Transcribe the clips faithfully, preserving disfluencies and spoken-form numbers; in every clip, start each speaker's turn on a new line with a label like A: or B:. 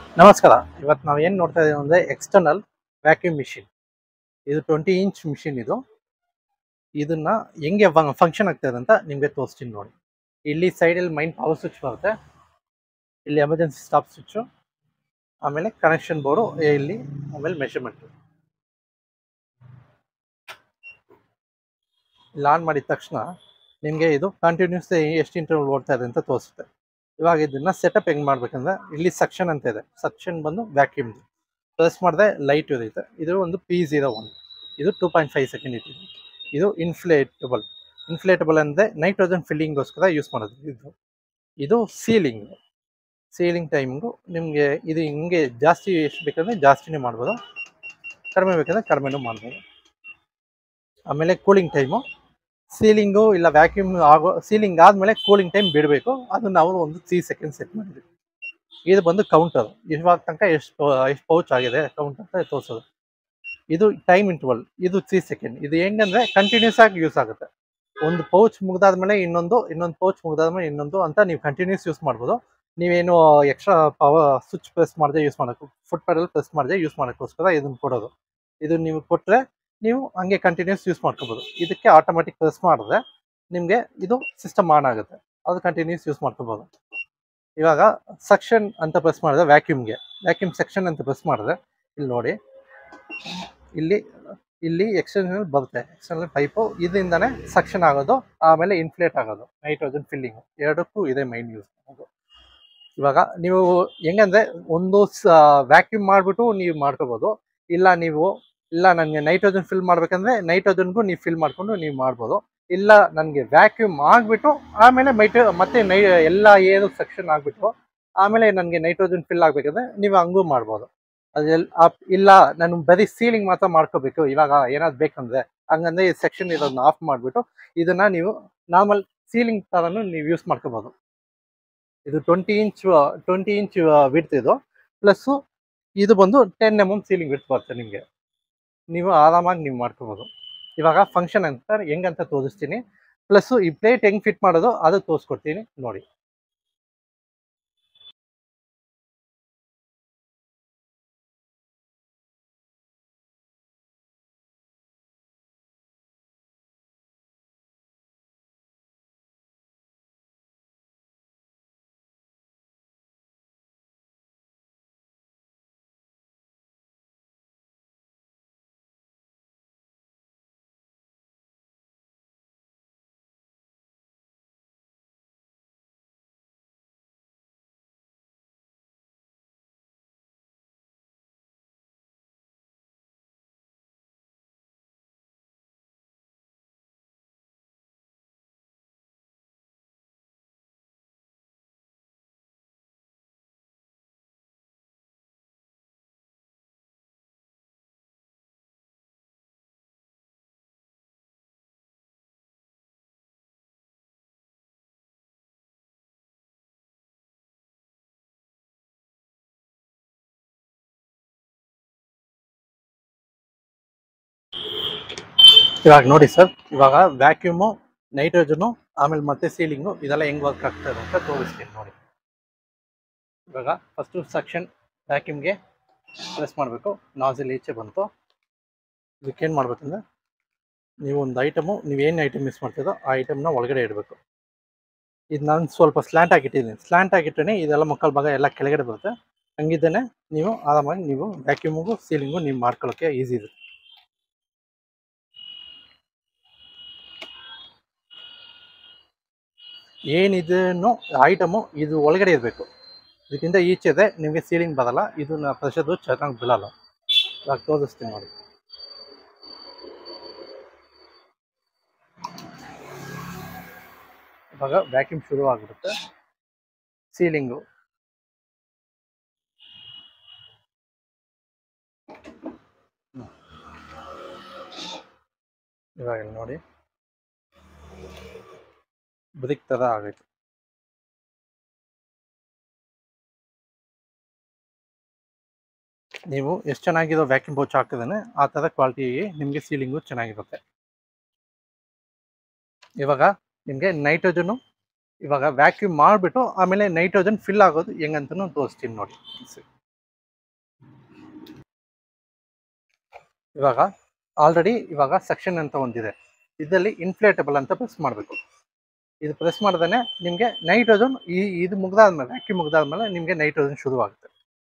A: ನಮಸ್ಕಾರ. ಇವತ್ತು ನಾವು ಏನು ನೋಡ್ತಾ ಇದ್ದೀವಿ ಅಂದರೆ ಎಕ್ಸ್ಟರ್ನಲ್ ವ್ಯಾಕ್ಯೂಮ್ ಮಿಷಿನ್. ಇದು ಟ್ವೆಂಟಿ ಇಂಚ್ ಮಿಷಿನ್. ಇದು ಇದನ್ನ ಹೆಂಗೆ ಫಂಕ್ಷನ್ ಆಗ್ತದೆ ಅಂತ ನಿಮಗೆ ತೋರಿಸ್ತೀನಿ ನೋಡಿ. ಇಲ್ಲಿ ಸೈಡಲ್ಲಿ ಮೈನ್ ಪವರ್ ಸ್ವಿಚ್ ಬರುತ್ತೆ, ಇಲ್ಲಿ ಎಮರ್ಜೆನ್ಸಿ ಸ್ಟಾಪ್ ಸ್ವಿಚ್ಚು, ಆಮೇಲೆ ಕನೆಕ್ಷನ್ ಬೋರ್ಡು ಇಲ್ಲಿ, ಆಮೇಲೆ ಮೆಷರ್ಮೆಂಟ್. ಇಲ್ಲಿ ಆನ್ ಮಾಡಿದ ತಕ್ಷಣ ನಿಮಗೆ ಇದು ಕಂಟಿನ್ಯೂಸ್ ಎಷ್ಟು ಇಂಟರ್ವಲ್ ಓಡ್ತಾ ಇದೆ ಅಂತ ತೋರಿಸುತ್ತೆ. ಇವಾಗ ಇದನ್ನ ಸೆಟಪ್ ಹೆಂಗೆ ಮಾಡ್ಬೇಕಂದ್ರೆ ಇಲ್ಲಿ ಸಕ್ಷನ್ ಅಂತ ಇದೆ. ಸಕ್ಷನ್ ಬಂದು ವ್ಯಾಕ್ಯೂಮ್ದು ಪ್ರೆಸ್ ಮಾಡಿದ್ರೆ ಲೈಟ್ ಇರುತ್ತೆ. ಇದು ಒಂದು ಪಿ ಝೀರೋ ಒನ್, ಇದು ಟೂ ಪಾಯಿಂಟ್ ಫೈವ್ ಸೆಕೆಂಡ್ ಇಟ್ಟಿದೆ. ಇದು ಇನ್ಫ್ಲೇಟಬಲ್. ಇನ್ಫ್ಲೇಟಬಲ್ ಅಂದರೆ ನೈಟ್ರೋಜನ್ ಫಿಲ್ಲಿಂಗೋಸ್ಕರ ಯೂಸ್ ಮಾಡೋದು. ಇದು ಇದು ಸೀಲಿಂಗ್ ಸೀಲಿಂಗ್ ಟೈಮಿಂಗು ನಿಮಗೆ ಇದು ಹಿಂಗೆ ಜಾಸ್ತಿ ಎಷ್ಟು ಬೇಕಂದರೆ ಜಾಸ್ತಿನೇ ಮಾಡ್ಬೋದು, ಕಡಿಮೆ ಬೇಕಂದರೆ ಕಡಿಮೆನೂ ಮಾಡ್ಬೋದು. ಆಮೇಲೆ ಕೂಲಿಂಗ್ ಟೈಮು, ಸೀಲಿಂಗು ಇಲ್ಲ ವ್ಯಾಕ್ಯೂಮ್ ಆಗೋ ಸೀಲಿಂಗ್ ಆದಮೇಲೆ ಕೂಲಿಂಗ್ ಟೈಮ್ ಬಿಡಬೇಕು. ಅದನ್ನು ನಾವು ಒಂದು ತ್ರೀ ಸೆಕೆಂಡ್ ಸೆಟ್ ಮಾಡಿದ್ವಿ. ಇದು ಬಂದು ಕೌಂಟರ್, ಇವಾಗ ತನಕ ಎಷ್ಟು ಎಷ್ಟು ಪೌಚ್ ಆಗಿದೆ ಕೌಂಟ್ ಅಂತ ತೋರಿಸೋದು. ಇದು ಟೈಮ್ ಇಂಟರ್ವಲ್, ಇದು ತ್ರೀ ಸೆಕೆಂಡ್. ಇದು ಹೆಂಗಂದ್ರೆ ಕಂಟಿನ್ಯೂಸ್ ಆಗಿ ಯೂಸ್ ಆಗುತ್ತೆ. ಒಂದು ಪೌಚ್ ಮುಗ್ದಾದ್ಮೇಲೆ ಇನ್ನೊಂದು, ಇನ್ನೊಂದು ಪೌಚ್ ಮುಗ್ದಾದ್ಮೇಲೆ ಇನ್ನೊಂದು ಅಂತ ನೀವು ಕಂಟಿನ್ಯೂಸ್ ಯೂಸ್ ಮಾಡ್ಬೋದು. ನೀವೇನು ಎಕ್ಸ್ಟ್ರಾ ಪವರ್ ಸ್ವಿಚ್ ಪ್ರೆಸ್ ಮಾಡದೆ ಯೂಸ್ ಮಾಡೋಕ್ಕೆ, ಫುಟ್ ಪೆಡಲ್ ಪ್ರೆಸ್ ಮಾಡದೆ ಯೂಸ್ ಮಾಡೋಕ್ಕೋಸ್ಕರ ಇದನ್ನು ಕೊಡೋದು. ಇದು ನೀವು ಕೊಟ್ಟರೆ ನೀವು ಹಂಗೆ ಕಂಟಿನ್ಯೂಸ್ ಯೂಸ್ ಮಾಡ್ಕೋಬೋದು. ಇದಕ್ಕೆ ಆಟೋಮೆಟಿಕ್ ಪ್ರೆಸ್ ಮಾಡಿದ್ರೆ ನಿಮಗೆ ಇದು ಸಿಸ್ಟಮ್ ಆನ್ ಆಗುತ್ತೆ, ಅದು ಕಂಟಿನ್ಯೂಸ್ ಯೂಸ್ ಮಾಡ್ಕೋಬೋದು. ಇವಾಗ ಸಕ್ಷನ್ ಅಂತ ಪ್ರೆಸ್ ಮಾಡಿದ್ರೆ ವ್ಯಾಕ್ಯೂಮ್ಗೆ, ವ್ಯಾಕ್ಯೂಮ್ ಸೆಕ್ಷನ್ ಅಂತ ಪ್ರೆಸ್ ಮಾಡಿದ್ರೆ ಇಲ್ಲಿ ನೋಡಿ, ಇಲ್ಲಿ ಇಲ್ಲಿ ಎಕ್ಸ್ಟರ್ನಲ್ ಬರುತ್ತೆ. ಎಕ್ಸ್ಟರ್ನಲ್ ಪೈಪು ಇದರಿಂದನೇ ಸಕ್ಷನ್ ಆಗೋದು, ಆಮೇಲೆ ಇನ್ಫ್ಲೇಟ್ ಆಗೋದು, ನೈಟ್ರೋಜನ್ ಫಿಲ್ಲಿಂಗು ಎರಡಕ್ಕೂ ಇದೆ ಮೈನ್ ಯೂಸ್ ಮಾಡೋದು. ಇವಾಗ ನೀವು ಹೆಂಗಂದ್ರೆ ಒಂದು ವ್ಯಾಕ್ಯೂಮ್ ಮಾಡಿಬಿಟ್ಟು ನೀವು ಮಾಡ್ಕೋಬೋದು, ಇಲ್ಲ ನೀವು ಇಲ್ಲ ನನಗೆ ನೈಟ್ರೋಜನ್ ಫಿಲ್ ಮಾಡ್ಬೇಕಂದ್ರೆ ನೈಟ್ರೋಜನ್ಗೂ ನೀವು ಫಿಲ್ ಮಾಡಿಕೊಂಡು ನೀವು ಮಾಡ್ಬೋದು. ಇಲ್ಲ ನನಗೆ ವ್ಯಾಕ್ಯೂಮ್ ಆಗಿಬಿಟ್ಟು ಆಮೇಲೆ ಮೈಟ್ರೋ ಮತ್ತೆ ನೈ ಎಲ್ಲ ಏನು ಸೆಕ್ಷನ್ ಆಗಿಬಿಟ್ಟು ಆಮೇಲೆ ನನಗೆ ನೈಟ್ರೋಜನ್ ಫಿಲ್ ಆಗಬೇಕಂದ್ರೆ ನೀವು ಹಂಗೂ ಮಾಡ್ಬೋದು. ಅದೆಲ್ಲ ಇಲ್ಲ ನಾನು ಬರೀ ಸೀಲಿಂಗ್ ಮಾತ್ರ ಮಾಡ್ಕೋಬೇಕು ಇವಾಗ ಏನಾದ್ರು ಬೇಕಂದ್ರೆ, ಹಂಗಂದ್ರೆ ಈ ಸೆಕ್ಷನ್ ಇರೋದನ್ನ ಆಫ್ ಮಾಡಿಬಿಟ್ಟು ಇದನ್ನ ನೀವು ನಾರ್ಮಲ್ ಸೀಲಿಂಗ್ ಥರನೂ ನೀವು ಯೂಸ್ ಮಾಡ್ಕೋಬೋದು. ಇದು twenty inch twenty inch width ಇದು, ಪ್ಲಸ್ಸು ಇದು ಬಂದು ten M M sealing width ಬರುತ್ತೆ. ನಿಮಗೆ ನೀವು ಆರಾಮಾಗಿ ನೀವು ಮಾಡ್ಕೋಬೋದು. ಇವಾಗ ಫಂಕ್ಷನ್ ಅಂತ ಹೆಂಗಂತ ತೋರಿಸ್ತೀನಿ, ಪ್ಲಸ್ಸು ಈ ಪ್ಲೇಟ್ ಹೆಂಗೆ ಫಿಟ್ ಮಾಡೋದು ಅದು ತೋರಿಸ್ಕೊಡ್ತೀನಿ ನೋಡಿ. ಇವಾಗ ನೋಡಿ ಸರ್, ಇವಾಗ ವ್ಯಾಕ್ಯೂಮು, ನೈಟ್ರೋಜನು, ಆಮೇಲೆ ಮತ್ತೆ ಸೀಲಿಂಗು ಇದೆಲ್ಲ ಹೆಂಗೆ ವರ್ಕ್ ಆಗ್ತದೆ ಅಂತ ತೋರಿಸ್ತೀನಿ ನೋಡಿ. ಇವಾಗ ಫಸ್ಟು ಸಕ್ಷನ್ ವ್ಯಾಕ್ಯೂಮ್ಗೆ ಪ್ರೆಸ್ ಮಾಡಬೇಕು, ನಾಸಿಲ್ ಈಚೆ ಬಂತು. ಇದಕ್ಕೇನು ಮಾಡ್ಬೇಕಂದ್ರೆ ನೀವು ಒಂದು ಐಟಮು, ನೀವೇನು ಐಟಮ್ ಮಿಸ್ ಮಾಡ್ತಿದ್ದೋ ಆ ಐಟಮ್ನ ಒಳಗಡೆ ಇಡಬೇಕು. ಇದು ನಾನು ಸ್ವಲ್ಪ ಸ್ಲ್ಯಾಂಟ್ ಆಗಿಟ್ಟಿದ್ದೀನಿ, ಸ್ಲ್ಯಾಂಟ್ ಆಗಿಟ್ಟೇ ಇದೆಲ್ಲ ಮುಕ್ಕಾಲು ಭಾಗ ಎಲ್ಲ ಕೆಳಗಡೆ ಬರುತ್ತೆ. ಹಂಗಿದ್ದೇನೆ ನೀವು ಆರಾಮಾಗಿ ನೀವು ವ್ಯಾಕ್ಯೂಮಿಗೂ ಸೀಲಿಂಗು ನೀವು ಮಾಡ್ಕೊಳ್ಳೋಕ್ಕೆ ಈಸಿ ಇರುತ್ತೆ. ಏನಿದೇನೋ ಐಟಮು ಇದು ಒಳಗಡೆ ಇರಬೇಕು, ಇದಕ್ಕಿಂತ ಈಚೆದೆ ನಿಮಗೆ ಸೀಲಿಂಗ್ ಬರಲ್ಲ, ಇದನ್ನ ಪ್ರೆಷರ್ದು ಚೆನ್ನಾಗಿ ಬೀಳಲ್ಲ. ಇವಾಗ ತೋರಿಸ್ತೀನಿ ನೋಡಿ. ಇವಾಗ ವ್ಯಾಕ್ಯೂಮ್ ಶುರು ಆಗಿರುತ್ತೆ. ಸೀಲಿಂಗು ಇವಾಗ ನೋಡಿ ಬ್ರಿಕ್ ಥರ ಆಗೈತೆ. ನೀವು ಎಷ್ಟು ಚೆನ್ನಾಗಿರೋ ವ್ಯಾಕ್ಯೂಮ್ ಪೌಚ್ ಹಾಕಿದ್ರೆ ಆ ಥರ ಕ್ವಾಲಿಟಿ ನಿಮಗೆ ಸೀಲಿಂಗು ಚೆನ್ನಾಗಿರುತ್ತೆ. ಇವಾಗ ನಿಮಗೆ ನೈಟ್ರೋಜನು, ಇವಾಗ ವ್ಯಾಕ್ಯೂಮ್ ಮಾಡಿಬಿಟ್ಟು ಆಮೇಲೆ ನೈಟ್ರೋಜನ್ ಫಿಲ್ ಆಗೋದು ಹೆಂಗಂತನೂ ತೋರಿಸ್ತೀನಿ ನೋಡಿ. ಇವಾಗ ಆಲ್ರೆಡಿ ಇವಾಗ ಸೆಕ್ಷನ್ ಅಂತ ಒಂದಿದೆ, ಇದರಲ್ಲಿ ಇನ್ಫ್ಲೇಟಬಲ್ ಅಂತ ಪ್ರೆಸ್ ಮಾಡಬೇಕು. ಇದು ಪ್ರೆಸ್ ಮಾಡ್ದೇ ನಿಮಗೆ ನೈಟ್ರೋಜನ್ ಈ ಇದು ಮುಗ್ದಾದ್ಮೇಲೆ ಅಕ್ಕಿ ಮುಗ್ದಾದ್ಮೇಲೆ ನಿಮಗೆ ನೈಟ್ರೋಜನ್ ಶುರುವಾಗುತ್ತೆ.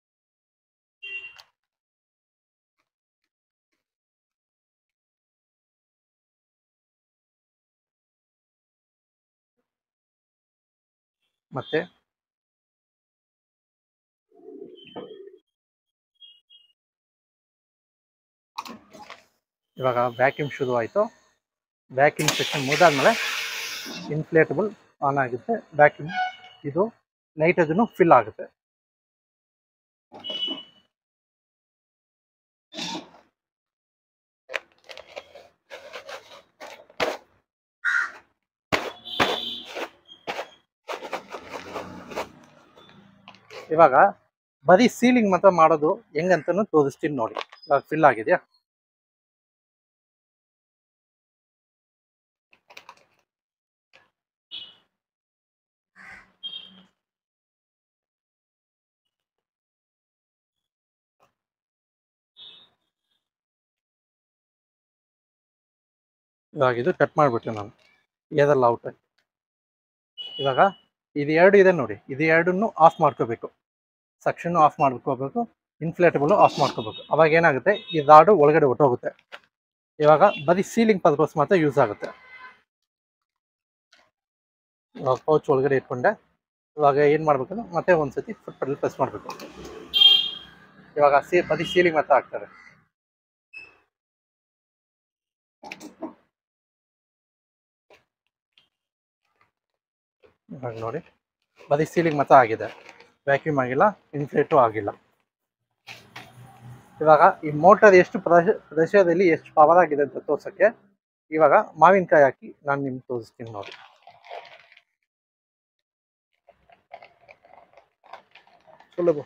A: ಮತ್ತೆ ಇವಾಗ ವ್ಯಾಕ್ಯೂಮ್ ಶುರುವಾಯಿತು. ವ್ಯಾಕ್ಯೂಮ್ ಸೆಕ್ಷನ್ ಮುಗಿದಾದ್ಮೇಲೆ ಇನ್ಫ್ಲೇಟಬಲ್ ಆನ್ ಆಗುತ್ತೆ. ವ್ಯಾಕ್ಯೂಮ್ ಇದು ನೈಟ್ರೋಜನ್ ಫಿಲ್ ಆಗುತ್ತೆ. ಇವಾಗ ಬರೀ ಸೀಲಿಂಗ್ ಮಾತ್ರ ಮಾಡೋದು ಹೆಂಗಂತನೂ ತೋರಿಸ್ತೀನಿ ನೋಡಿ. ಇವಾಗ ಫಿಲ್ ಆಗಿದೆಯಾ? ಇವಾಗ ಇದು ಕಟ್ ಮಾಡಿಬಿಟ್ಟೆ ನಾನು, ಏದಲ್ಲ ಔಟ್. ಇವಾಗ ಇದು ಎರಡು ಇದೆ ನೋಡಿ, ಇದು ಎರಡನ್ನು ಆಫ್ ಮಾಡ್ಕೋಬೇಕು. ಸೆಕ್ಷನ್ನು ಆಫ್ ಮಾಡ್ಕೋಬೇಕು, ಇನ್ಫ್ಲೇಟಬಲ್ ಆಫ್ ಮಾಡ್ಕೋಬೇಕು. ಅವಾಗ ಏನಾಗುತ್ತೆ, ಈ ರಾಡು ಒಳಗಡೆ ಹೊಟ್ಟೋಗುತ್ತೆ. ಇವಾಗ ಬರೀ ಸೀಲಿಂಗ್ ಪರ್ಪಸ್ ಮಾತ್ರ ಯೂಸ್ ಆಗುತ್ತೆ. ಇವಾಗ ಪೌಚ್ ಒಳಗಡೆ ಇಟ್ಕೊಂಡೆ. ಇವಾಗ ಏನು ಮಾಡಬೇಕು, ಮತ್ತೆ ಒಂದ್ಸತಿ ಫುಟ್ ಪೆಡಲ್ ಪ್ರೆಸ್ ಮಾಡಬೇಕು. ಇವಾಗ ಸಿ ಬರೀ ಸೀಲಿಂಗ್ ಮಾತ್ರ ಆಗ್ತದೆ. ಇವಾಗ ನೋಡಿ, ಬರೀ ಸೀಲಿಂಗ್ ಮಾತ್ರ ಆಗಿದೆ, ವ್ಯಾಕ್ಯೂಮ್ ಆಗಿಲ್ಲ, ಇನ್ಫ್ಲೇಟು ಆಗಿಲ್ಲ. ಇವಾಗ ಈ ಮೋಟರ್ ಎಷ್ಟು ಪ್ರದೇಶ ಪ್ರದೇಶದಲ್ಲಿ ಎಷ್ಟು ಪವರ್ ಆಗಿದೆ ಅಂತ ತೋರ್ಸೋಕ್ಕೆ ಇವಾಗ ಮಾವಿನಕಾಯಿ ಹಾಕಿ ನಾನು ನಿಮ್ಗೆ ತೋರಿಸ್ತೀನಿ ನೋಡಿ. ಸುಲಭ.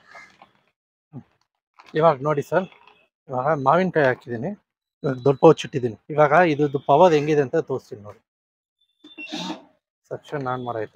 A: ಇವಾಗ ನೋಡಿ ಸರ್, ಇವಾಗ ಮಾವಿನಕಾಯಿ ಹಾಕಿದ್ದೀನಿ, ದೊಡ್ಡ ಪೌಚ್ ಇಟ್ಟಿದ್ದೀನಿ. ಇವಾಗ ಇದ್ರದ್ದು ಪವರ್ ಹೆಂಗಿದೆ ಅಂತ ತೋರಿಸ್ತೀನಿ ನೋಡಿ. ಸೆಕ್ಷನ್ ಆನ್ ಮಾಡಾಯಿತು.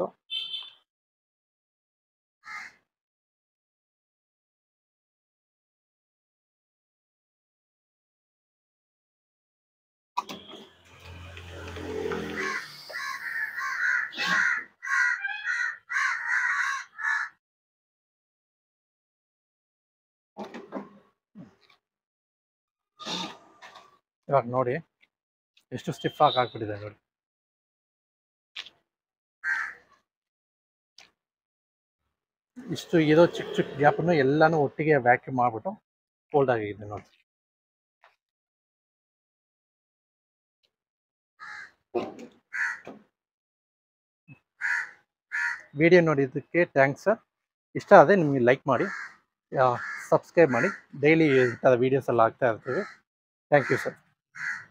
A: ಇವಾಗ ನೋಡಿ ಎಷ್ಟು ಸ್ಟಿಫ್ ಆಗಿ ಆಗ್ಬಿಟ್ಟಿದೆ ನೋಡಿ. ಇಷ್ಟು ಇರೋ ಚಿಕ್ಕ ಚಿಕ್ಕ ಗ್ಯಾಪನ್ನು ಎಲ್ಲಾನು ಒಟ್ಟಿಗೆ ವ್ಯಾಕ್ಯೂಮ್ ಮಾಡಿಬಿಟ್ಟು ಫೋಲ್ಡ್ ಆಗಿದೆ ನೋಡಿ. ವಿಡಿಯೋ ನೋಡಿದ್ದಕ್ಕೆ ಥ್ಯಾಂಕ್ಸ್ ಸರ್. ಇಷ್ಟ ಆದರೆ ನಿಮಗೆ ಲೈಕ್ ಮಾಡಿ, ಸಬ್ಸ್ಕ್ರೈಬ್ ಮಾಡಿ. ಡೈಲಿ ಈ ಥರ ವೀಡಿಯೋಸ್ ಎಲ್ಲ ಆಗ್ತಾ ಇರ್ತೀವಿ. Thank you sir.